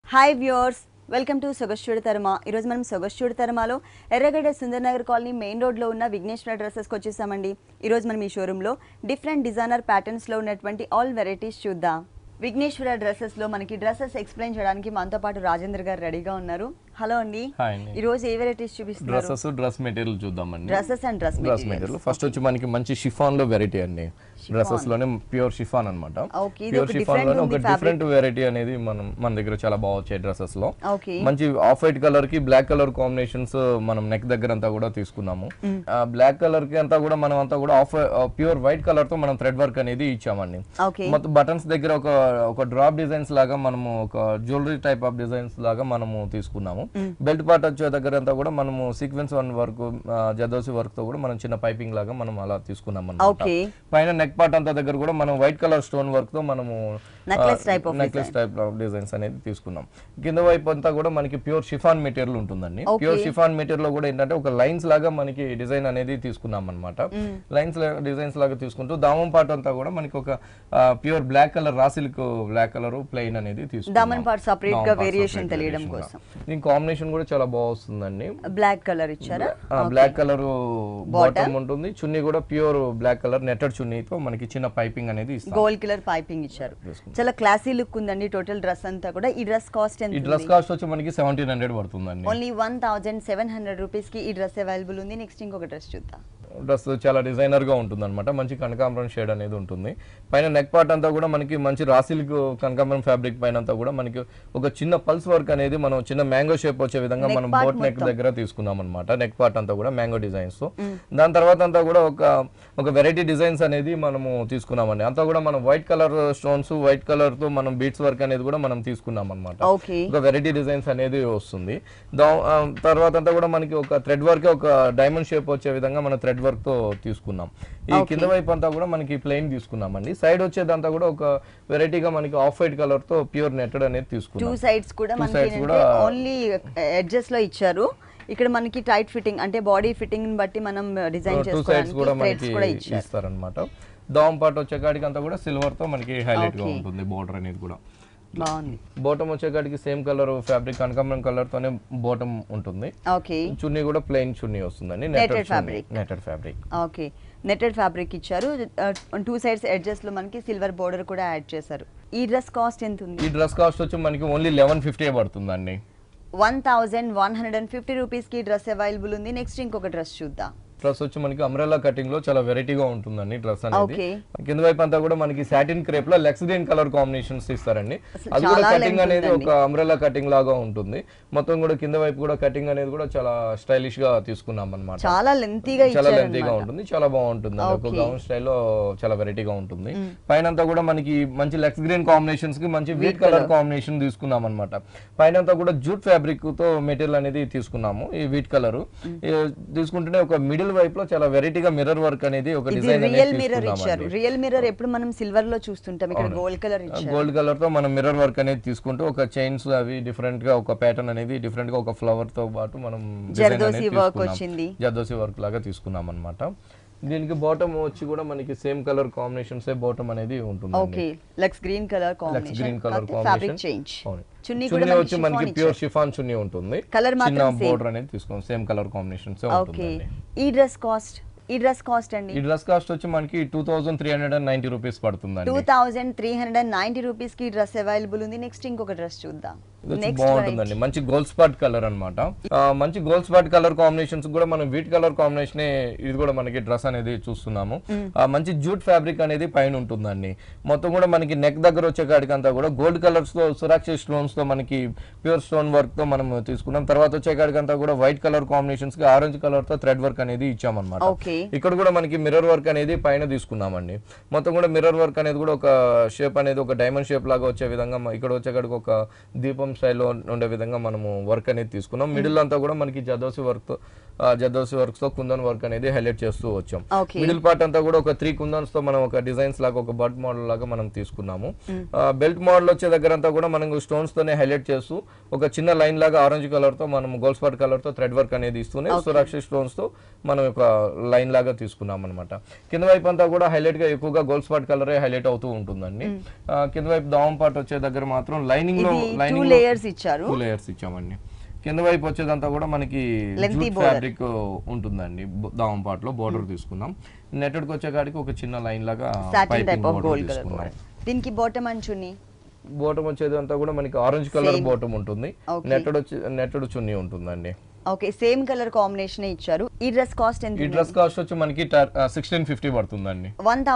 Hi viewers, welcome to Sogasu Chuda Tarama. ఈరోజు మనం Sogasu Chuda Taramalo Erragadda Sundar Nagar colony main road లో ఉన్న Vighneshwara dresses కి వచ్చేసామండి. ఈ రోజు మనం ఈ షోరూమ్ లో డిఫరెంట్ డిజైనర్ ప్యాటర్న్స్ లో ఉన్నటువంటి ఆల్ వెరైటీస్ చూద్దాం. విఘ్నేశ్వర డ్రెస్సెస్ లో మనకి డ్రెస్సెస్ ఎక్స్ప్లెయిన్ చేయడానికి మనతో పాటు రాజేంద్ర గారు రెడీగా ఉన్నారు. హలో అండి. ఈ రోజు ఏ వెరైటీస్ చూపిస్తున్నారు? డ్రెస్సెస్ డ్రెస్ మెటీరియల్ చూద్దామండి. Dresses and dress material. First వచ్చి మనకి మంచి షిఫాన్ లో వెరైటీ అండి. డ్రెస్సెస్ లోనే ప్యూర్ షిఫాన్ అన్నమాట. ప్యూర్ షిఫాన్ లోనే ఒక డిఫరెంట్ వెరైటీ అనేది మన దగ్గర చాలా బాగా వచ్చాయి డ్రెస్సెస్ లో. మంచి ఆఫ్ వైట్ కలర్ కి బ్లాక్ కలర్ కాంబినేషన్స్ మనం నెక్ దగ్గర అంతా కూడా తీసుకున్నాము. బ్లాక్ కలర్ కి అంతా కూడా మనం అంతా కూడా ప్యూర్ వైట్ కలర్ తో మనం థ్రెడ్ వర్క్ అనేది ఇచ్చామండి. మొత్తం బటన్స్ దగ్గర ఒక డ్రాప్ డిజైన్స్ లాగా మనము ఒక జ్యువెలరీ టైప్ ఆఫ్ డిజైన్స్ లాగా మనము తీసుకున్నాము. బెల్ట్ పార్ట్ వచ్చే దగ్గర అంతా కూడా మనము sequence one work zardozi work తో కూడా మనం చిన్న పైపింగ్ లాగా మనం అలా తీసుకున్నాం అన్నమాట. పైన నెక్ పార్ట్ అంతా దగ్గర కూడా మనం వైట్ కలర్ స్టోన్ వర్క్ తో మనము నెక్లెస్ టైప్ ఆఫ్ డిజైన్స్ అనేది తీసుకున్నాం. కింద వైపు అంతా కూడా మనకి ప్యూర్ షిఫాన్ మెటీరియల్ ఉంటుందండి. ప్యూర్ షిఫాన్ మెటీరియల్ లో కూడా ఏంటంటే ఒక లైన్స్ లాగా మనకి డిజైన్ అనేది తీసుకున్నాం అన్నమాట. లైన్స్ డిజైన్స్ లాగా తీసుకుంటూ దామం పార్ట్ అంతా కూడా మనకి ఒక pure black colour raw silk black colour plain అనేది తీసుకున్నాం. దామన్ పార్ట్ సెపరేట్ గా వేరియేషన్ తెలియడం కోసం దీని కాంబినేషన్ కూడా చాలా బాగుందండి. బ్లాక్ కలర్ ఇచ్చారా? బ్లాక్ కలర్ బాటమ్ ఉంటుంది. చున్నీ కూడా ప్యూర్ బ్లాక్ కలర్ నెట్టెడ్ చున్నీతో మనకి చిన్న పైపింగ్ అనేది ఇస్తారు. గోల్డ్ కలర్ పైపింగ్ ఇచ్చారు. చాలా క్లాసీ లుక్ ఉందండి టోటల్ డ్రెస్ అంతా కూడా. ఈ డ్రెస్ కాస్ట్ ఎంత? ఈ డ్రెస్ కాస్ట్ వచ్చి మనకి 1700 పడుతుందండి. ఓన్లీ 1700 రూపీస్ కి ఈ డ్రెస్ అవైలబుల్ ఉంది. నెక్స్ట్ ఇంకొక డ్రెస్ చూద్దాం. డ్రెస్ చాలా డిజైనర్ గా ఉంటుంది అనమాట. మంచి కనకాంబరం షేడ్ అనేది ఉంటుంది. పైన నెక్ పార్ట్ అంతా కూడా మనకి మంచి రాసిల్క్ కనకాంబరం ఫ్యాబ్రిక్ పైన అంతా కూడా మనకి ఒక చిన్న పల్స్ వర్క్ అనేది మనం చిన్న మ్యాంగో షేప్ వచ్చే విధంగా మనం బోట్ నెక్ దగ్గర తీసుకున్నాం అనమాట. నెక్ పార్ట్ అంతా కూడా మ్యాంగో డిజైన్స్ తో. దాని తర్వాత అంతా కూడా ఒక వెరైటీ డిజైన్స్ అనేది మనము తీసుకున్నామండి. అంతా కూడా మనం white colour stones white colour తో మనం బీట్స్ వర్క్ అనేది కూడా మనం తీసుకున్నాం అనమాట. ఒక వెరైటీ డిజైన్స్ అనేది వస్తుంది. తర్వాత అంతా కూడా మనకి ఒక థ్రెడ్ వర్క్ ఒక డైమండ్ షేప్ వచ్చే విధంగా మనం థ్రెడ్ వర్క్ తో తీసుకున్నాం. ఈ కింద వైపు అంతా కూడా మనకి ప్లెయిన్ తీసుకున్నామండి. సైడ్ వచ్చేదంతా కూడా ఒక వెరైటీగా మనకి ఆఫ్ వైట్ కలర్ తో ప్యూర్ నెట్టెడ్ అనేది తీసుకున్నాం. టూ సైడ్స్ కూడా మనకి ఓన్లీ ఎడ్జెస్ లో ఇచ్చారు. ఇక్కడ మనకి టైట్ ఫిట్టింగ్ అంటే బాడీ ఫిట్టింగ్ ని బట్టి మనం డిజైన్ చేసుకోవడానికి థ్రెడ్స్ కూడా ఇస్తారన్నమాట. దామ్ పార్ట్ వచ్చే కాడికి అంతా కూడా సిల్వర్ తో మనకి హైలైట్ గా ఉంటుంది. బోర్డర్ అనేది కూడా బాగుంది. బాటమ్ వచ్చేకాడికి సేమ్ కలర్ ఫ్యాబ్రిక్ కనకాంబరం కలర్ తోనే బాటమ్ ఉంటుంది. చున్నీ కూడా ప్లెయిన్ చున్నీ వస్తుందండి. Netted fabric. Okay, netted fabric ఇచ్చారు. టూ సైడ్స్ ఎడ్జెస్ లో మనకి సిల్వర్ బోర్డర్ కూడా యాడ్ చేశారు. ఈ డ్రెస్ కాస్ట్ ఎంత ఉంది? ఈ డ్రెస్ కాస్ట్ వచ్చి మనకి ఓన్లీ 1150 పడుతుందండి. 1150 రూపీస్ కి డ్రెస్ అవైలబుల్ ఉంది. నెక్స్ట్ ఇంకొక డ్రెస్ చూద్దాం. డ్రెస్ వచ్చి మనకి అంబ్రెల్లా కటింగ్ లో చాలా వెరైటీగా ఉంటుందండి డ్రెస్ అనేది. కింద వైపు అంతా కూడా మనకి సాటిన్ క్రేప్ లో లెక్స్ గ్రీన్ కలర్ కాంబినేషన్స్ ఇస్తారండి. అది కూడా కటింగ్ అనేది ఒక అంబ్రెల్లా కటింగ్ లాగా ఉంటుంది. మొత్తం కూడా కింద వైపు కూడా కటింగ్ అనేది కూడా చాలా స్టైలిష్ గా తీసుకున్నాం అన్నమాట. చాలా లెంతీగా ఉంటుంది. చాలా బాగుంటుంది. ఒక గౌన్ స్టైల్లో చాలా వెరైటీగా ఉంటుంది. పైన అంతా కూడా మనకి మంచి లెక్స్ గ్రీన్ కాంబినేషన్స్ కి మంచి వీట్ కలర్ కాంబినేషన్ తీసుకున్నాం అనమాట. పైన అంతా కూడా జూట్ ఫ్యాబ్రిక్ తో మెటీరియల్ అనేది తీసుకున్నాము. ఈ వీట్ కలర్ తీసుకుంటేనే ఒక మిడిల్ వైపు లో చాలా వెరైటీగా మిర్రర్ వర్క్ అనేది ఒక డిజైన్ రియల్ మిర్రర్ ఇచ్చారు. రియల్ మిర్రర్ ఎప్పుడు మనం సిల్వర్ లో చూస్తుంటాం, ఇక్కడ గోల్డ్ కలర్ ఇచ్చారు. గోల్డ్ కలర్ తో మనం మిర్రర్ వర్క్ అనేది తీసుకుంటూ ఒక చైన్స్ అవి డిఫరెంట్ గా ఒక ప్యాటర్న్ అనేది డిఫరెంట్ గా ఒక ఫ్లవర్ తో పాటు మనం జర్దోసి వర్క్ వచ్చింది. జర్దోసి వర్క్ లాగా తీసుకున్నాం అన్నమాట. దీనికి బాటమ్ వచ్చి కూడా మనకి సేమ్ కలర్ కాంబినేషన్స్ బాటమ్ అనేది ఉంటుంది. ఓకే, లెక్స్ green colour combination. Fabric change. Chunni వచ్చి మనకి ప్యూర్ షిఫాన్ చున్నీ ఉంటుంది. కలర్ మాత్రం బోర్డర్ అనేది తీసుకున్నాం. సేమ్ కలర్ కాంబినేషన్స్ ఉంటుంది. ఈ డ్రెస్ కాస్ట్ అండి? ఈ డ్రెస్ కాస్ట్ వచ్చి మనకి 2390 రూపీస్ పడుతుందండి. 2390 రూపీస్ కి డ్రెస్ అవైలబుల్ ఉంది. నెక్స్ట్ ఇంకొక డ్రెస్ చూద్దాం. బాగుంటుందండి. మంచి గోల్డ్ స్పాట్ కలర్ అన్నమాట. మంచి గోల్డ్ స్పాట్ కలర్ కాంబినేషన్స్ కూడా మనం వీట్ కలర్ కాంబినేషన్ ఇది కూడా మనకి డ్రెస్ అనేది చూస్తున్నాము. మంచి జూట్ ఫ్యాబ్రిక్ అనేది పైన ఉంటుందండి. మొత్తం కూడా మనకి నెక్ దగ్గర వచ్చే కాడికి అంతా కూడా గోల్డ్ కలర్స్ తో సురాక్షి స్టోన్స్ తో మనకి ప్యూర్ స్టోన్ వర్క్ తో మనం తీసుకున్నాం. తర్వాత వచ్చే కాడికి అంతా కూడా వైట్ కలర్ కాంబినేషన్స్ కి ఆరెంజ్ కలర్ తో థ్రెడ్ వర్క్ అనేది ఇచ్చామన్నమాట. ఇక్కడ కూడా మనకి మిర్రర్ వర్క్ అనేది పైన తీసుకున్నామండి. మొత్తం కూడా మిర్రర్ వర్క్ అనేది కూడా ఒక షేప్ అనేది ఒక డైమండ్ షేప్ లాగా వచ్చే విధంగా ఇక్కడ వచ్చేకాడికి ఒక దీపం స్టైల్లో ఉండే విధంగా మనము వర్క్ అనేది తీసుకున్నాం. మిడిల్ అంతా కూడా మనకి జదోసి వర్క్ తో కుందన్ వర్క్ అనేది హైలైట్ చేస్తూ వచ్చాం. మిడిల్ పార్ట్ అంతా కూడా ఒక 3 కుందన్స్ తో మనం ఒక డిజైన్స్ లాగా ఒక బర్డ్ మోడల్ లాగా మనం తీసుకున్నాము. బెల్ట్ మోడల్ వచ్చే దగ్గర అంతా కూడా మనం స్టోన్స్ తోనే హైలైట్ చేస్తూ ఒక చిన్న లైన్ లాగా ఆరెంజ్ కలర్ తో మనం గోల్డ్ స్పాట్ కలర్ తో థ్రెడ్ వర్క్ అనేది ఇస్తూనే సురాక్షి స్టోన్స్ తో మనం ఒక లైన్ లైన్ లాగా తీసుకున్నాం అనమాట. కింద వైపు అంతా కూడా హైలైట్ గా ఎక్కువగా గోల్డ్ స్పాట్ కలరే హైలైట్ అవుతూ ఉంటుందండి. కింద వైపు దావం పార్ట్ వచ్చే దగ్గర మాత్రం లైనింగ్ లో 2 లేయర్స్ ఇచ్చామండి. కింద వైపు వచ్చేదంతా కూడా మనకి జూట్ ఫ్యాబ్రిక్ ఉంటుందండి. దావం పార్ట్ లో బోర్డర్ తీసుకున్నాం. నెట్టెడ్ కి వచ్చే కాడికి ఒక చిన్న లైన్ లాగా పైపింగ్ బోర్డర్ తీసుకున్నాం. దీనికి బాటమ్ అండ్ చున్నీ, బాటమ్ వచ్చేది అంతా కూడా మనకి ఆరెంజ్ కలర్ బాటమ్ ఉంటుంది. నెట్టెడ్ చున్నీ ఉంటుందండి. ఓకే, సేమ్ కలర్ కాంబినేషన్ ఇచ్చారు. ఈ డ్రెస్ కాస్ట్ ఎంత? ఈ డ్రెస్ కాస్ట్ వచ్చి మనకి 1650 పడుతుందండి.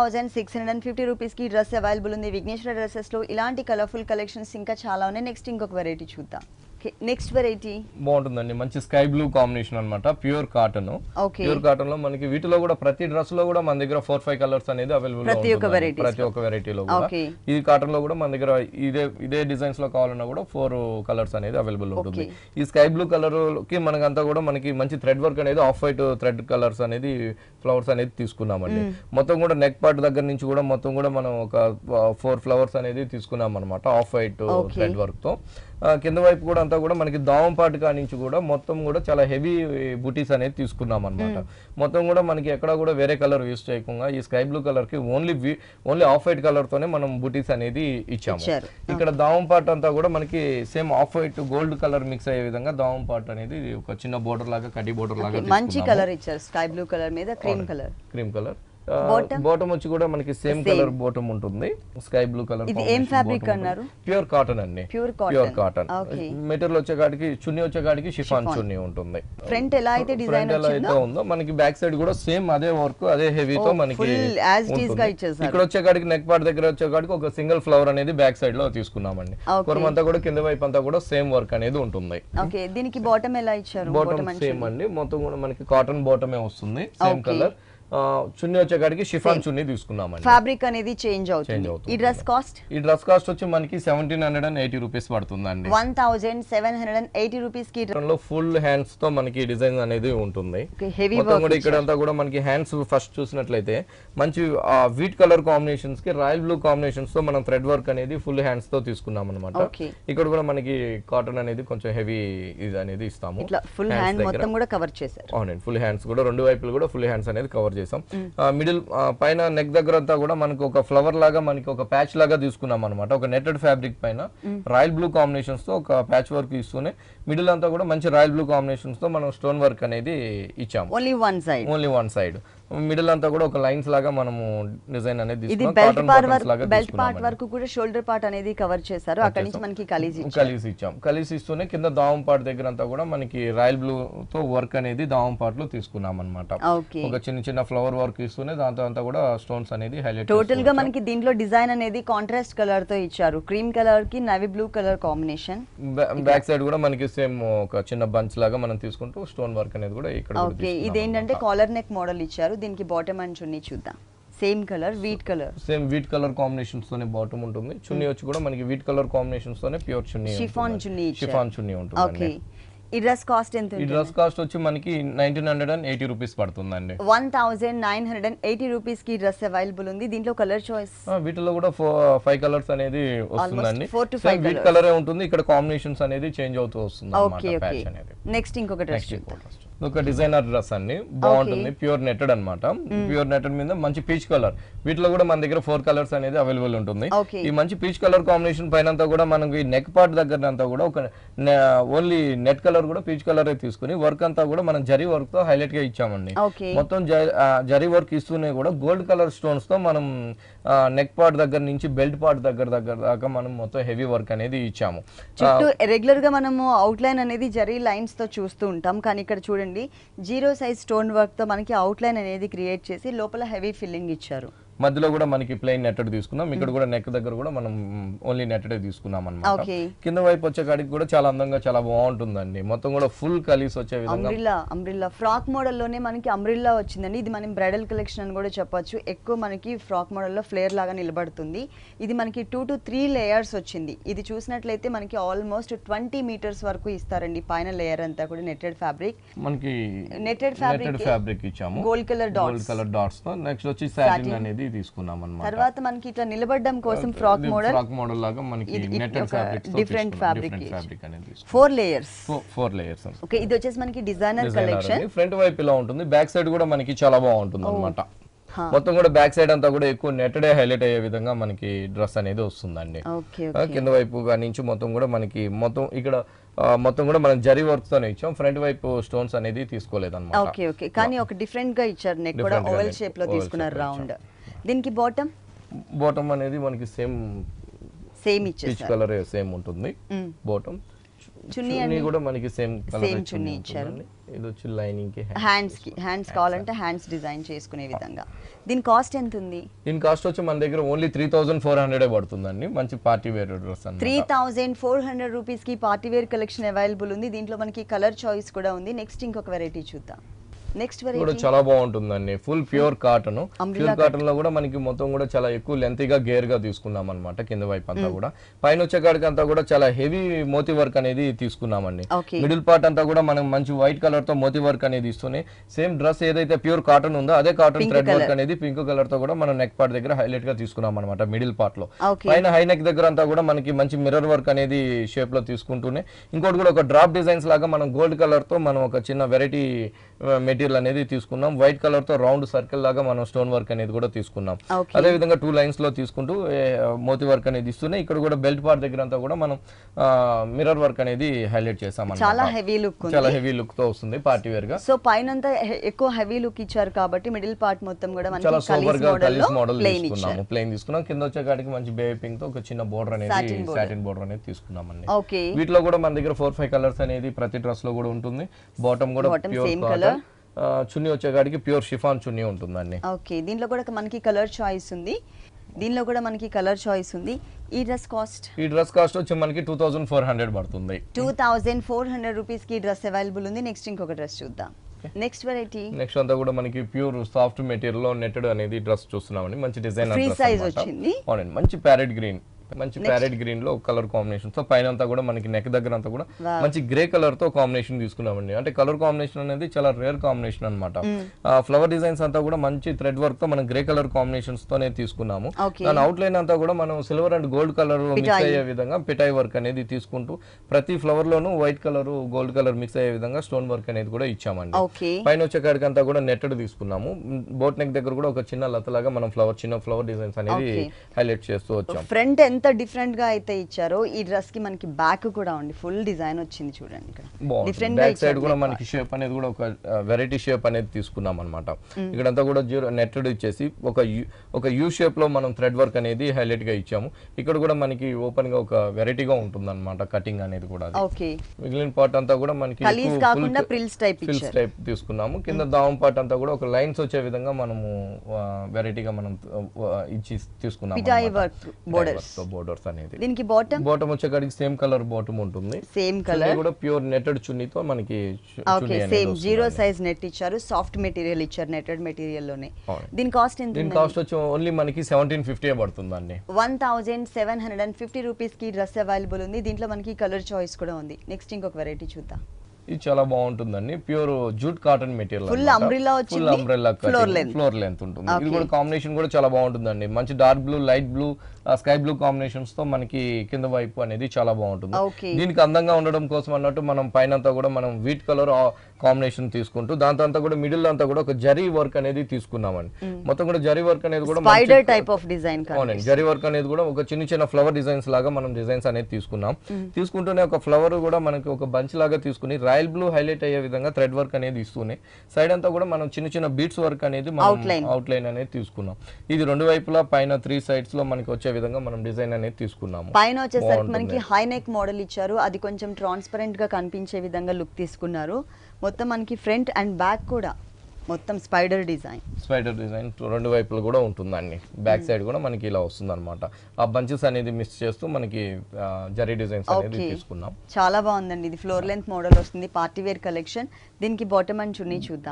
1650 రూపీస్ కి డ్రెస్ అవైలబుల్ ఉంది విఘ్నేశ్వర డ్రెస్సెస్ లో. ఇలాంటి కలర్ఫుల్ కలెక్షన్స్ ఇంకా చాలా ఉన్నాయి. నెక్స్ట్ ఇంకొక వెరైటీ చూద్దాం. నెక్స్ట్ వెరైటీ బాగుంటుందండి, మంచి స్కై బ్లూ కాంబినేషన్ అన్నమాట. Pure cotton. ప్యూర్ కాటన్ లో మనకి వీటిలో కూడా ప్రతి డ్రెస్ లో కూడా మన దగ్గర 4-5 కలర్స్ అనేది అవైలబుల్ ప్రతి ఒక్క వెరైటీలో కూడా. ఈ కాటన్ లో కూడా మన దగ్గర ఇదే డిజైన్స్ లో కావాలన్నా కూడా 4 కలర్స్ అనేది అవైలబుల్ ఉంటుంది. ఈ స్కై బ్లూ కలర్ కి మనకంతా కూడా మనకి మంచి థ్రెడ్ వర్క్ అనేది ఆఫ్ వైట్ థ్రెడ్ కలర్స్ అనేది ఫ్లవర్స్ అనేది తీసుకున్నామండి. మొత్తం కూడా నెక్ పార్ట్ దగ్గర నుంచి కూడా మొత్తం కూడా మనం ఒక 4 ఫ్లవర్స్ అనేది తీసుకున్నాం అనమాట ఆఫ్ వైట్ థ్రెడ్ వర్క్ తో. కింద వైపు కూడా అంతా కూడా మనకి దావం పాటు కానించి కూడా మొత్తం కూడా చాలా హెవీ బుటీస్ అనేది తీసుకున్నాం అనమాట. మొత్తం కూడా మనకి ఎక్కడ కూడా వేరే కలర్ యూస్ చేయకుండా ఈ స్కై బ్లూ కలర్ కి ఓన్లీ ఆఫ్ వైట్ కలర్ తోనే మనం బుటీస్ అనేది ఇచ్చాము. ఇక్కడ దావం పార్ట్ అంతా కూడా మనకి same off white gold colour mix అయ్యే విధంగా దావం పార్ట్ అనేది ఒక చిన్న బోర్డర్ లాగా కడ్డీ బోర్డర్ లాగా మంచి కలర్ ఇచ్చారు. స్కై బ్లూ కలర్ మీద క్రీమ్ కలర్. బాటమ్ వచ్చి కూడా మనకి సేమ్ కలర్ బాటమ్ ఉంటుంది. Sky blue colour. ఇది ఏం ఫ్యాబ్రిక్ అన్నారు? ప్యూర్ కాటన్ అండి. Pure cotton. మెటీరియల్ వచ్చేకాడికి చున్నీ వచ్చేకాడికి షిఫాన్ చున్నీ ఉంటుంది. ఫ్రంట్ ఎలా అయితే డిజైన్ ఉందో మనకి బ్యాక్ సైడ్ కూడా సేమ్ అదే వర్క్ అదే హెవీతో మనకి ఇక్కడ వచ్చేకాడికి నెక్ పార్ట్ దగ్గర వచ్చేకాడికి ఒక సింగిల్ ఫ్లవర్ అనేది బ్యాక్ సైడ్ లో తీసుకున్నామండి. అంతా కూడా కింద వైపు అంతా కూడా సేమ్ వర్క్ అనేది ఉంటుంది. ఓకే, దీనికి బాటమ్ ఎలా ఇచ్చారు? బాటమ్ సేమ్ అండి. మొత్తం కూడా మనకి కాటన్ బాటమే వస్తుంది. Same colour. చున్నీ వచ్చేకాడికి షిఫాన్ చున్నీ తీసుకున్నామండి. ఫ్యాబ్రిక్ అనేది చేంజ్ అవుతుంది. ఈ డ్రెస్ కాస్ట్ వచ్చి మనకి 1780 రూపీస్ పడుతుందండి. 1780 రూపీస్ కి లో ఫుల్ హ్యాండ్స్ తో మనకి డిజైన్ అనేది ఉంటుంది. మొత్తం కూడా ఇక్కడ అంతా కూడా మనకి హ్యాండ్స్ ఫస్ట్ చూసినట్లయితే మంచి వీట్ కలర్ కాంబినేషన్స్ కి రాయల్ బ్లూ కాంబినేషన్స్ తో మనం థ్రెడ్ వర్క్ అనేది ఫుల్ హ్యాండ్స్ తో తీసుకున్నాం అనమాట. ఇక్కడ కూడా మనకి కాటన్ అనేది కొంచెం హెవీ ఇది అనేది ఇస్తాము. ఫుల్ హ్యాండ్ మొత్తం కూడా కవర్ చేశారు. అవునండి, ఫుల్ హ్యాండ్స్ కూడా రెండు వైపులు కూడా ఫుల్ హ్యాండ్స్ అనేది కవర్ చేసాం. మిడిల్ పైన నెక్ దగ్గర అంతా కూడా మనకి ఒక ఫ్లవర్ లాగా మనకి ఒక ప్యాచ్ లాగా తీసుకున్నాం అనమాట. ఒక నెట్టెడ్ ఫ్యాబ్రిక్ పైన రాయల్ బ్లూ కాంబినేషన్స్ తో ఒక ప్యాచ్ వర్క్ ఇస్తూనే మిడిల్ అంతా కూడా మంచి రాయల్ బ్లూ కాంబినేషన్స్ తో మనం స్టోన్ వర్క్ అనేది ఇచ్చాము. ఓన్లీ వన్ సైడ్ మిడిల్ అంతా కూడా ఒక లైన్స్ లాగా మనము డిజైన్ అనేది తీసుకున్నాం. బెల్ట్ పార్ట్ వరకు కూడా షోల్డర్ పార్ట్ అనేది కవర్ చేశారు. అక్కడ నుంచి మనకి కలిసి ఇచ్చాం. కలిసి ఇస్తూనే కింద దావం పార్ట్ దగ్గర అంతా కూడా మనకి రాయల్ బ్లూ తో వర్క్ అనేది దావం పార్ట్ లో తీసుకున్నాం అనమాట. ఒక చిన్న చిన్న ఫ్లవర్ వర్క్ ఇస్తూనే దాంతో అంతా కూడా స్టోన్స్ అనేది హైలైట్. టోటల్ గా మనకి దీంట్లో డిజైన్ అనేది కాంట్రాస్ట్ కలర్ తో ఇచ్చారు. క్రీమ్ కలర్ కి navy blue colour combination. Back side కూడా మనకి సేమ్ ఒక చిన్న బంచ్ లాగా మనం తీసుకుంటూ స్టోన్ వర్క్ అనేది కూడా ఇక్కడ. ఓకే, ఇదేంటంటే కాలర్ నెక్ మోడల్ ఇచ్చారు. దీనికి బాటమ్ అండ్ చున్నీ చూద్దాం. సేమ్ వీట్ కలర్ కాంబినేషన్స్ తోనే బాటమ్ ఉంటుంది. చున్నీ వచ్చి కూడా మనకి వీట్ కలర్ కాంబినేషన్స్ తోనే ప్యూర్ చున్నీ, షిఫాన్ చున్నీ ఉంటుంది. ఓకే, ఈ డ్రెస్ కాస్ట్ ఎంత? ఈ డ్రెస్ కాస్ట్ వచ్చి మనకి 1980 రూపీస్ పడుతుందండి. 1980 రూపీస్ కి డ్రెస్ అవైలబుల్ ఉంది. దీంట్లో కలర్ చాయిస్ వీటిలో కూడా 5 కలర్స్ అనేది వస్తుందండి. వీట్ కలరే ఉంటుంది. ఇక్కడ కాంబినేషన్స్ అనేది చేంజ్ అవుతూ వస్తుంది అన్నమాట. నెక్స్ట్ ఇంకొక డ్రెస్ ఒక డిజైనర్ డ్రెస్ అండి, బాగుంటుంది. ప్యూర్ నెట్టెడ్ అన్నమాట. ప్యూర్ నెట్టెడ్ మీద మంచి పీచ్ కలర్. వీటిలో కూడా మన దగ్గర 4 కలర్స్ అనేది అవైలబుల్ ఉంటుంది. ఈ మంచి పీచ్ కలర్ కాంబినేషన్ పైన అంతా కూడా మనకి నెక్ పార్ట్ దగ్గర అంతా కూడా ఒక ఓన్లీ నెట్ కలర్ కూడా పీచ్ కలర్ తీసుకుని వర్క్ అంతా కూడా మనం జరీ వర్క్ తో హైలైట్ గా ఇచ్చామండి. మొత్తం జరీ వర్క్ ఇస్తూనే కూడా గోల్డ్ కలర్ స్టోన్స్ తో మనం నెక్ పార్ట్ దగ్గర నుంచి బెల్ట్ పార్ట్ దగ్గర దాకా మనం మొత్తం హెవీ వర్క్ అనేది ఇచ్చాము. రెగ్యులర్ గా మనము అవుట్ లైన్ అనేది జరీ లైన్స్ తో చూస్తూ ఉంటాం, కానీ ఇక్కడ చూడండి 0 సైజ్ స్టోన్ వర్క్ తో మనకి అవుట్ లైన్ అనేది క్రియేట్ చేసి లోపల హెవీ ఫిల్లింగ్ ఇచ్చారు. మధ్యలో కూడా మనకి ప్లెయిన్ నెట్టెడ్ తీసుకున్నాం. ఇక్కడ కూడా నెక్ దగ్గర కూడా మనం ఓన్లీ నెట్టెడ్ తీసుకున్నాం అన్నమాట. కింద వైపు వచ్చే కాడికి కూడా చాలా అందంగా చాలా బాగుంటుందండి. మొత్తం కూడా ఫుల్ కలిసి వచ్చే విధంగా అంబ్రిల్లా ఫ్రాక్ మోడల్ లోనే మనకి అంబ్రిల్లా వచ్చిందండి. ఇది మనం బ్రైడల్ కలెక్షన్ అని కూడా చెప్పొచ్చు. ఎక్కువ మనకి ఫ్రాక్ మోడల్ లో ఫ్లేర్ లాగా నిలబడుతుంది. ఇది మనకి 2 to 3 లేయర్స్ వచ్చింది. ఇది చూసినట్లయితే మనకి ఆల్మోస్ట్ 20 మీటర్స్ వరకు ఇస్తారండి. పైన లేయర్ అంతా కూడా నెట్టెడ్ ఫ్యాబ్రిక్, మనకి నెట్టెడ్ ఫ్యాబ్రిక్ ఇచ్చాము. గోల్డ్ కలర్ డాట్స్ తో. నెక్స్ట్ వచ్చి సాటిన్ అనేది తీసుకున్నాం అన్నమాట. తర్వాత మనకి ఇట్లా నిలబడడం కోసం ఫ్రాక్ మోడల్ లాగా మనకి నెట్టెడ్ ఫ్యాబ్రిక్స్ తో డిఫరెంట్ ఫ్యాబ్రిక్ అనేది 4 లేయర్స్. 4 లేయర్స్. ఓకే, ఇది వచ్చేసి మనకి డిజైనర్ కలెక్షన్. ఫ్రంట్ వైపు ఇలా ఉంటుంది, బ్యాక్ సైడ్ కూడా మనకి చాలా బాగుంటుంది అన్నమాట. మొత్తం కూడా బ్యాక్ సైడ్ అంతా కూడా ఎక్కువ నెట్టెడే హైలైట్ అయ్యే విధంగా మనకి డ్రెస్ అనేది వస్తుందండి. కింద వైపు నుంచి మొత్తం కూడా మనకి మొత్తం ఇక్కడ మొత్తం కూడా మనం జరీ వర్క్ తోనే ఇచ్చాం, ఫ్రంట్ వైపు స్టోన్స్ అనేది తీసుకోలేదు అన్నమాట. ఓకే ఓకే, కానీ ఒక డిఫరెంట్ గా ఇచ్చారు, నెక్ కూడా ఓవెల్ షేప్ లో తీసుకున్నారు రౌండ్. దీనికి బాటమ్ అనేది మనకి సేమ్ ఇచ్చేసారు, కలర్ సేమ్ ఉంటుంది. బాటమ్ చున్నీ కూడా మనకి సేమ్ కలర్ చున్నీ ఇచ్చారు. ఇది వచ్చి లైనింగ్ కి హ్యాండ్స్ కావాలంటే హ్యాండ్స్ డిజైన్ చేసుకునే విధంగా. దీని కాస్ట్ ఎంత ఉంది? దీని కాస్ట్ వచ్చి మన దగ్గర ఓన్లీ 3400 పడుతుందండి. మంచి పార్టీ వేర్ డ్రెస్ అన్నమాట. 3400 రూపీస్ కి పార్టీ వేర్ కలెక్షన్ అవైలబుల్ ఉంది. దీంట్లో మనకి కలర్ చాయిస్ కూడా ఉంది. నెక్స్ట్ ఇంకొక వెరైటీ చూద్దాం. నెక్స్ట్ కూడా చాలా బాగుంటుందండి, full pure cotton. Pure cotton లో కూడా మనకి మొత్తం కూడా చాలా ఎక్కువ లెంతీగా గేర్ గా తీసుకున్నాం అనమాట. కింద వైపు అంతా కూడా, పైన వచ్చే కాడికి అంతా కూడా చాలా హెవీ మోతీ వర్క్ అనేది తీసుకున్నామండి. మిడిల్ పార్ట్ అంతా కూడా మనం మంచి వైట్ కలర్ తో మోతీ వర్క్ అనేది ఇస్తూనే సేమ్ డ్రెస్ ఏదైతే ప్యూర్ కాటన్ ఉందో అదే కాటన్ థ్రెడ్ వర్క్ అనేది పింక్ కలర్ తో కూడా మనం నెక్ పార్ట్ దగ్గర హైలైట్ గా తీసుకున్నాం అనమాట. మిడిల్ పార్ట్ లో పైన హై నెక్ దగ్గర అంతా కూడా మనకి మంచి మిర్రర్ వర్క్ అనేది షేప్ లో తీసుకుంటూనే ఇంకోటి కూడా ఒక డ్రాప్ డిజైన్స్ లాగా మనం గోల్డ్ కలర్ తో మనం ఒక చిన్న వెరైటీ మెటీరియల్ అనేది తీసుకున్నాం. వైట్ కలర్ తో రౌండ్ సర్కిల్ లాగా మనం స్టోన్ వర్క్ అనేది కూడా తీసుకున్నాం. అదే విధంగా 2 లైన్స్ లో తీసుకుంటూ మోతీ వర్క్ అనేది ఇస్తూనే ఇక్కడ కూడా బెల్ట్ పార్ట్ దగ్గర అంతా కూడా మనం మిర్రర్ వర్క్ అనేది హైలైట్ చేసాం. చాలా హెవీ లుక్ తో వస్తుంది పార్టీ వేర్ గా. సో పైన ఎక్కువ హెవీ లుక్ ఇచ్చారు కాబట్టి మిడిల్ పార్ట్ మొత్తం కూడా మనకి చాలా సూపర్ గా కలిస్ మోడల్ తీసుకున్నాము. ప్లెయిన్ తీసుకున్నాం, కింద వచ్చే కాడికి మంచి బేబీ పింక్ తో ఒక చిన్న బోర్డర్ అనేది సాటిన్ బోర్డర్ అనేది తీసుకున్నామండి. వీటిలో కూడా మన దగ్గర 4-5 కలర్స్ అనేది ప్రతి డ్రెస్ లో కూడా ఉంటుంది. బాటమ్ కూడా ప్యూర్ కాటన్, చున్నీ వచ్చే కాడికి ప్యూర్ షిఫాన్ చున్నీ ఉంటుందండి. ఓకే, దీంట్లో కూడా మనకి కలర్ చాయిస్ ఉంది. ఈ డ్రెస్ కాస్ట్ వచ్చి మనకి 2400 పడుతుంది. 2400 రూపీస్ కి డ్రెస్ అవైలబుల్ ఉంది. నెక్స్ట్ ఇంకొక డ్రెస్ చూద్దాం. Next variety. నెక్స్ట్ అంతా కూడా మనకి ప్యూర్ సాఫ్ట్ మెటీరియల్ లో నెట్టెడ్ అనేది డ్రెస్ చూస్తున్నామండి. మంచి డిజైన్ ఫ్రీ సైజ్ వచ్చింది. అవునండి, మంచి ప్యారెట్ గ్రీన్ లో కలర్ కాంబినేషన్ తో పైన అంతా కూడా మనకి నెక్ దగ్గర అంతా కూడా మంచి గ్రే కలర్ తో కాంబినేషన్ తీసుకున్నామండి. అంటే కలర్ కాంబినేషన్ అనేది చాలా రేర్ కాంబినేషన్ అన్నమాట. ఫ్లవర్ డిజైన్స్ అంతా కూడా మంచి థ్రెడ్ వర్క్ తో మనం గ్రే కలర్ కాంబినేషన్స్ తోనే తీసుకున్నాము. దాని అవుట్ లైన్ అంతా కూడా మనం silver and gold colour mix అయ్యే విధంగా పిటాయి వర్క్ అనేది తీసుకుంటూ ప్రతి ఫ్లవర్ లోను white colour gold colour mix అయ్యే విధంగా స్టోన్ వర్క్ అనేది కూడా ఇచ్చామండి. పైన వచ్చే కాడికి అంతా కూడా నెట్టెడ్ తీసుకున్నాము. బోట్ నెక్ దగ్గర కూడా ఒక చిన్న లతలాగా మనం చిన్న ఫ్లవర్ డిజైన్స్ అనేది హైలైట్ చేస్తూ వచ్చాం. ఫ్రంట్ ఎంత డిఫరెంట్ గా అయితే ఇచ్చారో ఈ డ్రెస్ కి మనకి బ్యాక్ కూడా ఉంది, ఫుల్ డిజైన్ వచ్చింది చూడండి. ఇక్కడ డిఫరెంట్ గా బ్యాక్ సైడ్ కూడా మనకి షేప్ అనేది కూడా ఒక వెరైటీ షేప్ అనేది తీసుకున్నాం అన్నమాట. ఇక్కడంతా కూడా నెట్టెడ్ ఇచ్చేసి ఒక యూ షేప్ లో మనం థ్రెడ్ వర్క్ అనేది హైలైట్ గా ఇచ్చాము. ఇక్కడ కూడా మనకి ఓపెన్ గా ఒక వెరైటీగా ఉంటుంది అన్నమాట కటింగ్ అనేది కూడా. మిగిలిన పార్ట్ అంతా కూడా మనకి ఫ్రిల్స్ టైప్ తీసుకున్నాము. కింద దావం పార్ట్ అంతా కూడా ఒక లైన్స్ వచ్చే విధంగా మనము వెరైటీగా మనం ఇచ్చి తీసుకున్నాము బోర్డర్స్ అనేది. దీనికి బాటమ్ వచ్చే కాడికి సేమ్ కలర్ బాటమ్ ఉంటుంది. సేమ్ కలర్ కూడా ప్యూర్ నెట్టెడ్ చున్నీతో మనకి సేమ్ 0 సైజ్ నెట్ ఇచ్చారు. సాఫ్ట్ మెటీరియల్ ఇచ్చారు, నెట్టెడ్ మెటీరియల్ లోనే. దీని కాస్ట్ ఎంత? దీని కాస్ట్ వచ్చి ఓన్లీ మనకి 1750 పడుతుందండి. 1750 రూపీస్ కి డ్రెస్ అవైలబుల్ ఉంది. దీంట్లో మనకి కలర్ చాయిస్ కూడా ఉంది. నెక్స్ట్ ఇంకొక వెరైటీ చూద్దాం. ఇది చాలా బాగుంటుందండి, pure jute cotton material, full umbrella floor length ఉంటుంది. ఇది కూడా కాంబినేషన్ కూడా చాలా బాగుంటుందండి. మంచి dark blue, light blue, sky blue combinations తో మనకి కింద వైపు అనేది చాలా బాగుంటుంది. దీనికి అందంగా ఉండడం కోసం అన్నట్టు మనం పైన అంతా కూడా మనం వీట్ కలర్ కాంబినేషన్ తీసుకుంటూ దాంతో అంతా కూడా మిడిల్ అంతా కూడా ఒక జరీ వర్క్ అనేది తీసుకున్నామండి. మొత్తం కూడా జరీ వర్క్ అనేది కూడా స్పైడర్ టైప్ ఆఫ్ డిజైన్. అవునండి, జరీ వర్క్ అనేది కూడా ఒక చిన్న ఫ్లవర్ డిజైన్స్ లాగా మనం డిజైన్స్ అనేది తీసుకున్నాం. తీసుకుంటూనే ఒక ఫ్లవర్ కూడా మనకి ఒక బంచ్ లాగా తీసుకుని రాయల్ బ్లూ హైలైట్ అయ్యే విధంగా థ్రెడ్ వర్క్ అనేది ఇస్తూనే సైడ్ అంతా కూడా మనం చిన్న బీట్స్ వర్క్ అనేది అవుట్ లైన్ అనేది తీసుకున్నాం. ఇది రెండు వైపులా పైన 3 సైడ్స్ లో మనకి వచ్చే విధంగా మనం డిజైన్ అనేది తీసుకున్నాము. పైన వచ్చేసరికి మనకి హై నెక్ మోడల్ ఇచ్చారు, అది కొంచెం ట్రాన్స్పరెంట్ గా కనిపించే విధంగా లుక్ తీసుకున్నారు. మొత్తం మనకి ఫ్రంట్ అండ్ బ్యాక్ కూడా మొత్తం స్పైడర్ డిజైన్ రెండు వైపులు కూడా ఉంటుందండి. బ్యాక్ సైడ్ కూడా మనకి ఇలా వస్తుంది అనమాట. ఆ బంచెస్ అనేది మిక్స్ చేస్తూ మనకి జరీ డిజైన్స్ అనేది తీసుకున్నాం. చాలా బాగుందండి. ఇది ఫ్లోర్ లెంత్ మోడల్ వస్తుంది, పార్టీ వేర్ కలెక్షన్. దీనికి బాటమ్ అండ్ చున్నీ చూద్దాము.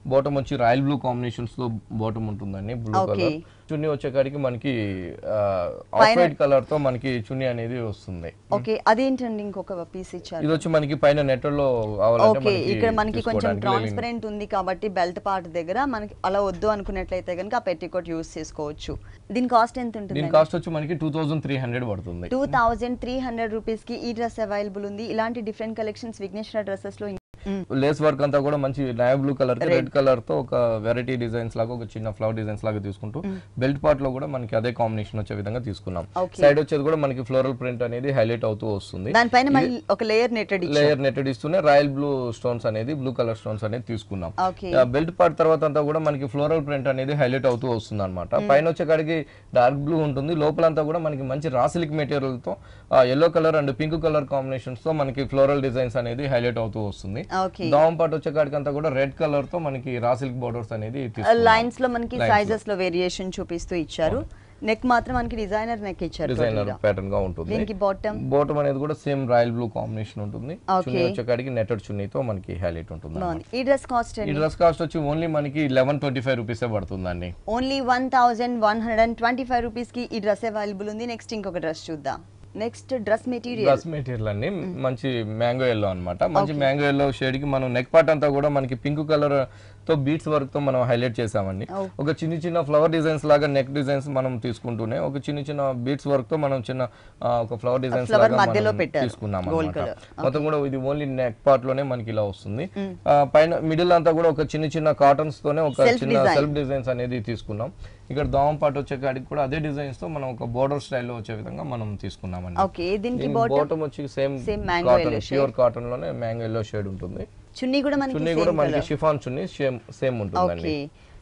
బాటమ్ వచ్చి రాయల్ బ్లూ కాంబినేషన్స్ తో బాటమ్ ఉంటుందండి, బ్లూ కలర్. చున్నీ వచ్చేకాడికి మనకి ఆఫ్ వైట్ కలర్ తో మనకి చున్నీ అనేది వస్తుంది. ఓకే, అదేంటండి ఇంకొక పీస్ ఇచ్చారు? ఇది వచ్చి మనకి పైన నెట్ లో కావాలంటే ఇక్కడ మనకి కొంచెం ట్రాన్స్పరెంట్ ఉంది కాబట్టి బెల్ట్ పార్ట్ దగ్గర మనకి అలా వద్దు అనుకున్నట్లయితే కనుక ఆ పెట్టికోట్ యూస్ చేసుకోవచ్చు. దీని కాస్ట్ ఎంత ఉంటుంది? దీని కాస్ట్ వచ్చి మనకి 2300 పడుతుంది. 2300 రూపీస్ కి ఈ డ్రెస్ అవైలబుల్ ఉంది. ఇలాంటి డిఫరెంట్ కలెక్షన్స్ విఘ్నేశ్వర డ్రెస్సెస్ లో. లేస్ వర్క్ అంతా కూడా మంచి నాయ్ బ్లూ కలర్ కి రెడ్ కలర్ తో ఒక వెరైటీ డిజైన్స్ లాగా ఒక చిన్న ఫ్లవర్ డిజైన్స్ లాగా తీసుకుంటూ బెల్ట్ పార్ట్ లో కూడా మనకి అదే కాంబినేషన్ వచ్చే విధంగా తీసుకున్నాం. సైడ్ వచ్చేది కూడా మనకి ఫ్లోరల్ ప్రింట్ అనేది హైలైట్ అవుతూ వస్తుంది. దానిపైన మళ్ళీ ఒక లేయర్ నెట్టెడ్ ఇస్తూనే రాయల్ బ్లూ స్టోన్స్ అనేది బ్లూ కలర్ స్టోన్స్ అనేది తీసుకున్నాం. బెల్ట్ పార్ట్ తర్వాత అంతా కూడా మనకి ఫ్లోరల్ ప్రింట్ అనేది హైలైట్ అవుతూ వస్తుంది అనమాట. పైన వచ్చే కాడికి డార్క్ బ్లూ ఉంటుంది, లోపలంతా కూడా మనకి మంచి రా సిల్క్ మెటీరియల్ తో yellow colour and pink colour combinations తో మనకి ఫ్లోరల్ డిజైన్స్ అనేది హైలైట్ అవుతూ వస్తుంది. దావం పార్ట్ వచ్చే కాడికి అంతా కూడా రెడ్ కలర్ తో మనకి రా సిల్క్ బోర్డర్స్ అనేది లైన్స్ లో మనకి సైజెస్ లో వేరియేషన్ చూపిస్తూ ఇచ్చారు. నెక్ మాత్రం మనకి డిజైనర్ నెక్ ఇచ్చారు, డిజైనర్ ప్యాటర్న్ గా ఉంటుంది. దీనికి బాటమ్ అనేది కూడా సేమ్ రాయల్ బ్లూ కాంబినేషన్ ఉంటుంది. చున్నీ వచ్చే కాడికి నెట్టెడ్ చున్నీతో మనకి హైలైట్ ఉంటుంది. ఈ డ్రెస్ కాస్ట్ వచ్చి ఓన్లీ మనకి 1125 రూపీస్ పడుతుందండి. ఓన్లీ 1125 రూపీస్ కి ఈ డ్రెస్ అవైలబుల్ ఉంది. నెక్స్ట్ ఇంకొక డ్రెస్ చూద్దాం. నెక్స్ట్ డ్రెస్ మెటీరియల్ అండి మంచి మ్యాంగో ఎల్లో అన్నమాట. మంచి మ్యాంగో ఎల్లో షేడ్ కి మనం నెక్ పార్ట్ అంతా కూడా మనకి పింక్ కలర్ తో బీట్స్ వర్క్ తో మనం హైలైట్ చేసామండి. ఒక చిన్న చిన్న ఫ్లవర్ డిజైన్స్ లాగా నెక్ డిజైన్స్ మనం తీసుకుంటూనే ఒక చిన్న చిన్న బీట్స్ వర్క్ తో మనం చిన్న ఒక ఫ్లవర్ డిజైన్స్ లాగా తీసుకున్నాం అన్నమాట. మొత్తం కూడా ఇది ఓన్లీ నెక్ పార్ట్ లోనే మనకి ఇలా వస్తుంది. పైన మిడిల్ అంతా కూడా ఒక చిన్న చిన్న కాటన్స్ తోనే ఒక చిన్న సెల్ఫ్ డిజైన్స్ అనేది తీసుకున్నాం. ఇక్కడ దావం పార్ట్ వచ్చే కాడికి కూడా అదే డిజైన్స్ తో మనం ఒక బోర్డర్ స్టైల్లో వచ్చే విధంగా మనం తీసుకున్నామండి. బాటమ్ వచ్చి సేమ్ కాటన్, ప్యూర్ కాటన్ లోనే మ్యాంగో ఎల్లో షేడ్ ఉంటుంది. చున్నీ కూడా మనకి షిఫాన్ చున్నీ సేమ్ ఉంటుందండి.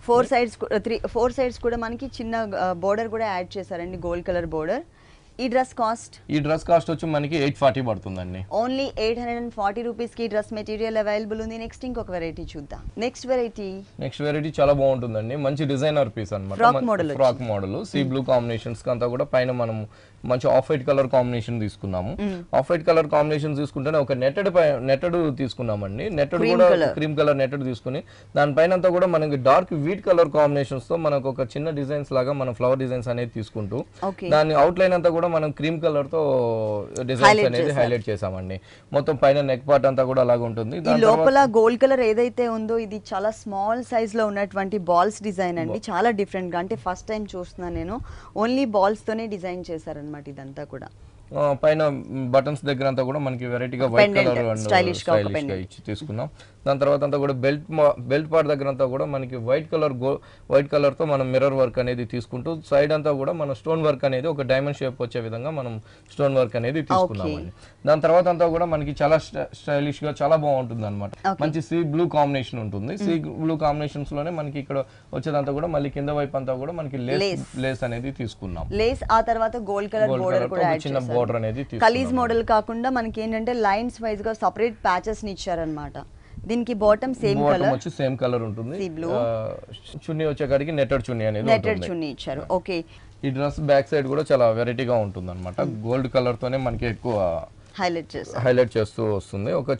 ఫోర్ సైడ్స్ కూడా మనకి చిన్న బోర్డర్ కూడా యాడ్ చేశారండి, గోల్డ్ కలర్ బోర్డర్. ఈ డ్రెస్ కాస్ట్ వచ్చి మనకి 840 పడుతుందండి. ఓన్లీ 840 రూపీస్ కి డ్రెస్ మెటీరియల్ అవైలబుల్ ఉంది. నెక్స్ట్ ఇంకొక వెరైటీ చూద్దాం. నెక్స్ట్ వెరైటీ చాలా బాగుంటుందండి. మంచి డిజైనర్ పీస్ అన్నమాట. Frock model sea blue combinations అంతా కూడా పైన మనం మంచి ఆఫ్ వైట్ కలర్ కాంబినేషన్ తీసుకున్నాము. ఆఫ్ వైట్ కలర్ కాంబినేషన్ తీసుకుంటేనే ఒక నెట్టెడ్ తీసుకున్నామండి. నెట్టెడ్ కూడా క్రీమ్ కలర్ నెట్టెడ్ తీసుకుని దానిపైన అంతా కూడా మనకి డార్క్ వీట్ కలర్ కాంబినేషన్స్ తో మనకు ఒక చిన్న డిజైన్స్ లాగా మనం ఫ్లవర్ డిజైన్స్ అనేది తీసుకుంటూ దాని అవుట్ లైన్ అంతా కూడా మనం క్రీమ్ కలర్ తో డిజైన్స్ అనేది హైలైట్ చేసామండి. మొత్తం పైన నెక్ పార్ట్ అంతా కూడా అలాగే ఉంటుంది. లోపల గోల్డ్ కలర్ ఏదైతే ఉందో ఇది చాలా స్మాల్ సైజ్ లో ఉన్నటువంటి బాల్స్ డిజైన్ అండి. చాలా డిఫరెంట్ గా, అంటే ఫస్ట్ టైం చూస్తున్నాను నేను. ఓన్లీ బాల్స్ తోనే డిజైన్ చేశారన్నమాట ఇదంతా కూడా. పైన బటన్స్ దగ్గర అంతా కూడా మనకి వెరైటీగా వైట్ కలర్ అండ్ స్టైలిష్ గా ఇచ్చి తీసుకున్నాం. దాని తర్వాత అంతా కూడా బెల్ట్ పార్ట్ దగ్గర అంతా కూడా మనకి వైట్ కలర్ తో మనం మిర్రర్ వర్క్ అనేది తీసుకుంటూ సైడ్ అంతా కూడా మన స్టోన్ వర్క్ అనేది ఒక డైమండ్ షేప్ వచ్చే విధంగా మనం స్టోన్ వర్క్ అనేది తీసుకున్నామండి. దాని తర్వాత అంతా కూడా మనకి చాలా స్టైలిష్ గా చాలా బాగుంటుంది అనమాట. మంచి సీ బ్లూ కాంబినేషన్ ఉంటుంది. సీ బ్లూ కాంబినేషన్స్ లోనే మనకి ఇక్కడ వచ్చేదంతా కూడా మళ్ళీ కింద వైపు అంతా కూడా మనకి లేస్ అనేది తీసుకున్నాం. లేస్ ఆ తర్వాత గోల్డ్ కలర్ బోర్డర్ కూడా యాడ్ చేశారు. బోర్డర్ అనేది కలీజ్ మోడల్ కాకుండా మనకి ఏంటంటే లైన్స్ వైజ్ గా సెపరేట్ ప్యాచెస్ ని ఇచ్చారన్నమాట. దీనికి బాటమ్ సేమ్ కలర్ ఉంటుంది. చున్నీ వచ్చే కాడికి నెట్టెడ్ చున్నీ ఇచ్చారు. ఓకే, ఈ డ్రెస్ బ్యాక్ సైడ్ కూడా చాలా వెరైటీగా ఉంటుంది అనమాట. గోల్డ్ కలర్ తోనే మనకి ఎక్కువ హైలైట్ చేస్తూ వస్తుంది. ఒక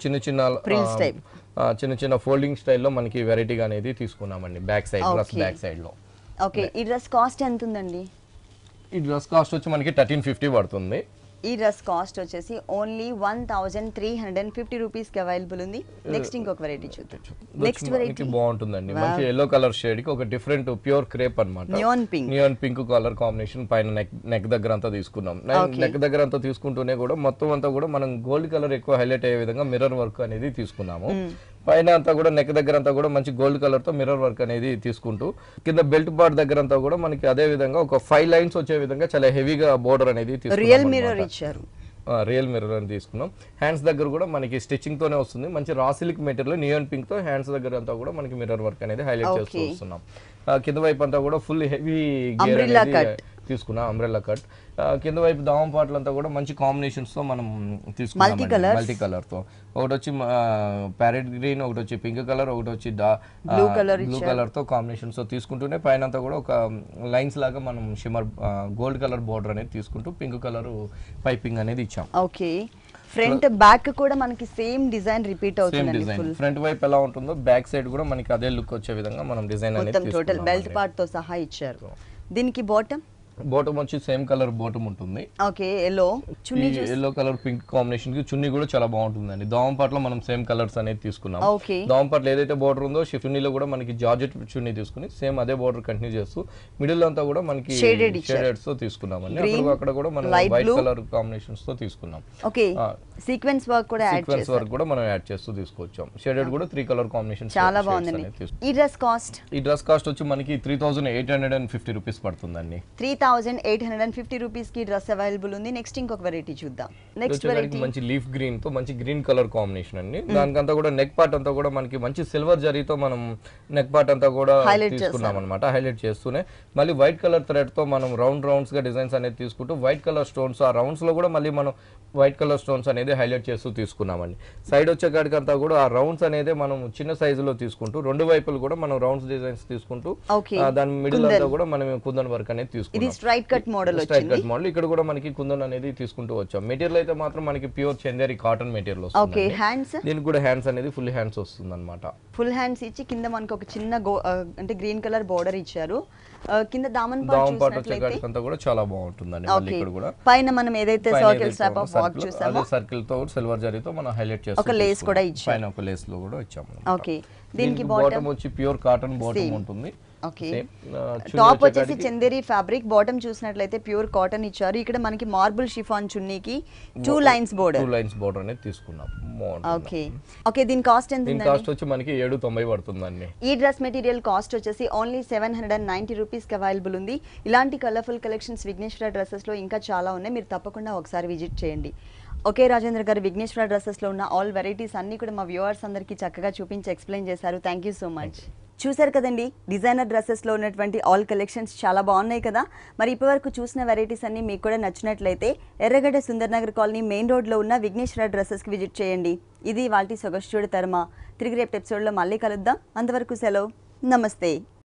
చిన్న చిన్న ఫోల్డింగ్ స్టైల్లో మనకి వెరైటీగా అనేది తీసుకున్నామండి బ్యాక్ సైడ్ లో. ఓకే, ఈ డ్రెస్ కాస్ట్ ఎంత ఉందండి? ఈ డ్రెస్ కాస్ట్ వచ్చి మనకి 1350 పడుతుంది. ఈ డ్రెస్ కాస్ట్ వచ్చేసి ఓన్లీ 1350 రూపీస్ కి అవైలబుల్ ఉంది. నెక్స్ట్ ఇంకొక వెరైటీ చూద్దాం. నెక్స్ట్ వెరైటీ బాగుంటుందండి. మంచి ఎల్లో కలర్ షేడ్ కి ఒక డిఫరెంట్ ప్యూర్ క్రేప్ అన్నమాట. నియాన్ పింక్ కలర్ కాంబినేషన్ పైన నెక్ దగ్గర అంతా తీసుకున్నాం. నెక్ దగ్గర అంతా తీసుకుంటూనే కూడా మొత్తం అంతా కూడా మనం గోల్డ్ కలర్ ఎక్కువ హైలైట్ అయ్యే విధంగా మిర్రర్ వర్క్ అనేది తీసుకున్నాము. పైన అంతా కూడా నెక్ దగ్గర అంతా కూడా మంచి గోల్డ్ కలర్ తో మిర్రర్ వర్క్ అనేది తీసుకుంటూ కింద బెల్ట్ పార్ట్ దగ్గర అంతా కూడా మనకి అదే విధంగా ఒక 5 లైన్స్ వచ్చే విధంగా చాలా హెవీగా బోర్డర్ అనేది రియల్ మిర్రర్ ఇచ్చారు. రియల్ మిర్రర్ అని తీసుకున్నాం. హ్యాండ్స్ దగ్గర కూడా మనకి స్టిచ్చింగ్ తోనే వస్తుంది. మంచి raw silk material neon pink తో హ్యాండ్స్ దగ్గర అంతా కూడా మనకి మిర్రర్ వర్క్ అనేది హైలైట్ చేస్తూ వస్తున్నాం. కింద వైపు అంతా కూడా ఫుల్ హెవీ తీసుకున్నాం, అంబ్రెల్లా కట్. కింద వైపు దావం పాటలు అంతా కూడా మంచి కాంబినేషన్స్ తో మనం తీసుకున్నాం, మల్టీ కలర్ తో. ఒకటి వచ్చి ప్యారెట్ గ్రీన్, ఒకటి వచ్చి పింక్ కలర్, ఒకటి వచ్చి బ్లూ కలర్ తో కాంబినేషన్స్ తో తీసుకుంటూనే పైన అంతా కూడా ఒక లైన్స్ లాగా మనం షిమ్మర్ గోల్డ్ కలర్ బోర్డర్ అనేది తీసుకుంటూ పింక్ కలర్ పైపింగ్ అనేది ఇచ్చాం. ఓకే, ఫ్రంట్ బ్యాక్ కూడా మనకి సేమ్ డిజైన్ రిపీట్ అవుతుంది. ఫ్రంట్ వైపు ఎలా ఉంటుందో బ్యాక్ సైడ్ కూడా మనకి అదే లుక్ వచ్చే విధంగా మనం డిజైన్ అనేది మొత్తం టోటల్ బెల్ట్ పార్ట్ తో సహా ఇచ్చారు. దీనికి బాటమ్ వచ్చి సేమ్ కలర్ బాటమ్ ఉంటుంది. Okay, yellow chunni, yellow colour pink combination కి చున్నీ కూడా చాలా బాగుంటుందండి. దావం పాటలో మనం సేమ్ కలర్స్ అనేది తీసుకున్నాం. దావం పాటలో ఏదైతే బార్డర్ ఉందో చున్నీలో కూడా మనకి జార్జెట్ చున్నీ తీసుకుని సేమ్ అదే బార్డర్ కంటిన్యూ చేస్తూ మిడిల్ అంతా కూడా మనకి షేడెడ్స్ తో తీసుకున్నామండి. అక్కడ కూడా మనం వైట్ కలర్ కాంబినేషన్స్ తో తీసుకున్నాం. ఓకే, సీక్వెన్స్ వర్క్ కూడా మనం యాడ్ చేస్తూ తీసుకొచ్చాం. షేడెడ్ కూడా 3 కలర్ కాంబినేషన్ చాలా బాగుంది. ఈ డ్రెస్ కాస్ట్ వచ్చి మనకి 3850 రూపీస్ పడుతుందండి. 3850 రూపీస్ కి డ్రెస్ అవైలబుల్ ఉంది. నెక్స్ట్ ఇంకొక వెరైటీ చూద్దాం. నెక్స్ట్ వెరైటీ మంచి లీఫ్ గ్రీన్ తో మంచి గ్రీన్ కలర్ కాంబినేషన్ అండి. దానికంతా కూడా నెక్ పార్ట్ అంతా కూడా మనకి మంచి సిల్వర్ జరీతో మనం నెక్ పార్ట్ అంతా కూడా తీసుకున్నాం అన్నమాట. హైలైట్ చేస్తూనే మళ్ళీ వైట్ కలర్ థ్రెడ్ తో మనం రౌండ్స్ గా డిజైన్స్ అనేది తీసుకుంటూ వైట్ కలర్ స్టోన్స్, ఆ రౌండ్స్ లో కూడా మళ్ళీ మనం వైట్ కలర్ స్టోన్స్ అనేది హైలైట్ చేస్తూ తీసుకున్నామండి. సైడ్ వచ్చే కాడికంతా కూడా ఆ రౌండ్స్ అనేది మనం చిన్న సైజులో తీసుకుంటూ రెండు వైపులు కూడా మనం రౌండ్స్ డిజైన్స్ తీసుకుంటూ దాని మిడిల్ అంతా కూడా మనం కుందన్ వర్క్ అనేది తీసుకున్నాం. స్ట్రైట్ కట్ మోడల్ ఇక్కడ కూడా మనకి కుందన్ అనేది తీసుకుంటూ వచ్చాం. మెటీరియల్ అయితే మాత్రం మనకి ప్యూర్ చందేరి కాటన్ మెటీరియల్ వస్తుంది. దీనికి కూడా హ్యాండ్స్ అనేది ఫుల్ హ్యాండ్స్ వస్తుంది అనమాట. ఫుల్ హ్యాండ్స్ ఇచ్చి కింద మనకి ఒక చిన్న అంటే గ్రీన్ కలర్ బోర్డర్ ఇచ్చారు. కింద దామన్ పార్ట్ వచ్చేకంతా కూడా చాలా బాగుంటుందండి. ఇక్కడ కూడా పైన మనం ఏదైతే సర్కిల్ టైప్ ఆఫ్ వర్క్ చూసామో సర్కిల్ తో సిల్వర్ జరీతో మనం హైలైట్ చేస్తాం. ఒక లేస్ కూడా ఇచ్చాం. పైన ఒక లేస్ లో కూడా ఇచ్చాము. ఓకే, దీనికి బాటమ్ వచ్చి ప్యూర్ కాటన్ బాటమ్ ఉంటుంది. ఓకే, టాప్ వచ్చేసి చందేరి ఫ్యాబ్రిక్, బాటమ్ చూసినట్లయితే ప్యూర్ కాటన్ ఇచ్చారు. ఇక్కడ మనకి మార్బుల్ షిఫాన్ చున్నీకి 2 లైన్స్ బోర్డర్ అనేది తీసుకున్నాం. ఓకే ఓకే, దీని కాస్ట్ ఎంత? దీని కాస్ట్ వచ్చి మనకి 790 పడుతుందండి. ఈ డ్రెస్ మెటీరియల్ కాస్ట్ వచ్చేసి ఓన్లీ 790 రూపీస్ కి అవైలబుల్ ఉంది. ఇలాంటి కలర్ఫుల్ కలెక్షన్స్ విఘ్నేశ్వర డ్రెస్సెస్ లో ఇంకా చాలా ఉన్నాయి. మీరు తప్పకుండా ఒకసారి విజిట్ చేయండి. ఓకే రాజేంద్ర గారు, విఘ్నేశ్వర డ్రెస్సెస్ లో ఉన్న ఆల్ వెరైటీస్ అన్ని కూడా మా వ్యూవర్స్ అందరికీ చక్కగా చూపించి ఎక్స్ప్లెయిన్ చేశారు. Thank you so much. చూసారు కదండి, డిజైనర్ డ్రెస్సెస్లో ఉన్నటువంటి ఆల్ కలెక్షన్స్ చాలా బాగున్నాయి కదా. మరి ఇప్పటివరకు చూసిన వెరైటీస్ అన్ని మీకు కూడా నచ్చినట్లయితే ఎర్రగడ్డ సుందర్ నగర్ కాలనీ మెయిన్ రోడ్లో ఉన్న విఘ్నేశ్వర డ్రెస్సెస్కి విజిట్ చేయండి. ఇది వాటి సొగసు చూడ తరమ. తిరిగి రేపు ఎపిసోడ్లో మళ్ళీ కలుద్దాం. అంతవరకు సెలవు, నమస్తే.